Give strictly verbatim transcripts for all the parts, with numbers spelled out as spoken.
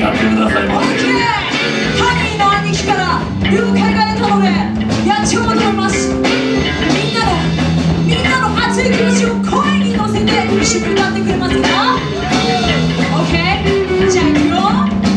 やってくださいませ。 ハニーの兄貴から了解が得たのでやっちまおうと思います。みんなのみんなの熱い気持ちを声に乗せて一緒に歌ってくれますか？ OK？ じゃあいくよ。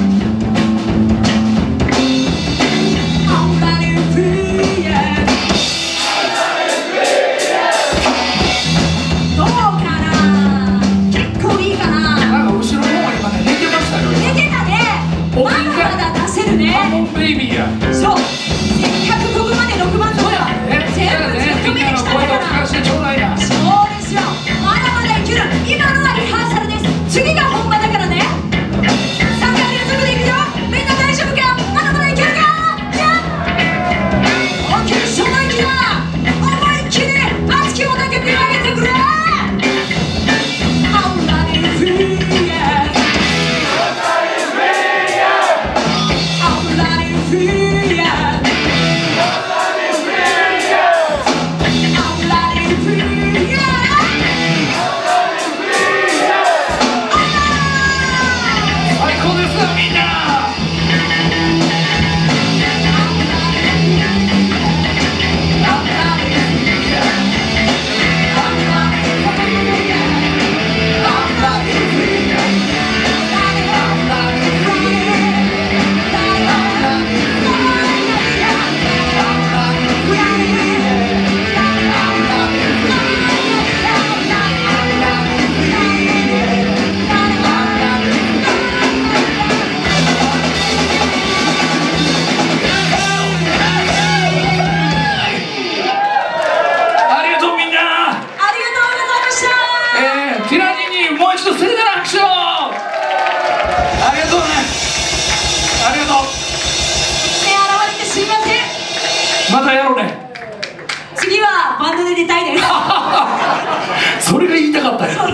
ベイビーや。 そう。せっかくここまでろくばんとか全部ずっと見てきたんだから。そうですよ。まだまだいける。今のはリハーサルです。次が本番だからね。さんかい連続でいくよ。みんな大丈夫か？まだまだいけるか？じゃあ OK、 その息は思いっきり熱きをだけ見上げてくれ。I'm running free, yeah. I'm running free, yeah. I'm running free, yeah. 最高ですよみんな。ティラニにもう一度盛大な拍手を。ありがとうね。ありがとう。 手洗われてすいません。 またやろうね。 次はバンドで出たいです。 それが言いたかったよ。